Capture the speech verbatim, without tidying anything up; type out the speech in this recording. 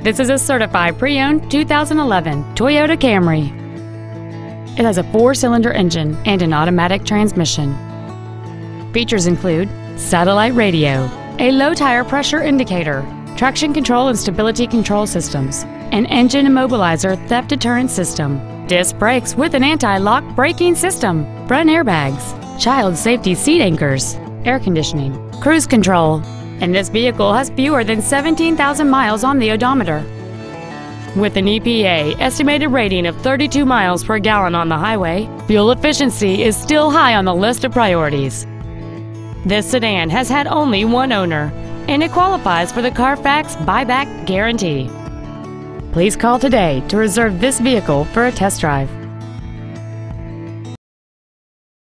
This is a certified pre-owned two thousand eleven Toyota Camry. It has a four-cylinder engine and an automatic transmission. Features include satellite radio, a low tire pressure indicator, traction control and stability control systems, an engine immobilizer theft deterrent system, disc brakes with an anti-lock braking system, front airbags, child safety seat anchors, air conditioning, cruise control, and this vehicle has fewer than seventeen thousand miles on the odometer. With an E P A estimated rating of thirty-two miles per gallon on the highway, fuel efficiency is still high on the list of priorities. This sedan has had only one owner, and it qualifies for the Carfax buyback guarantee. Please call today to reserve this vehicle for a test drive.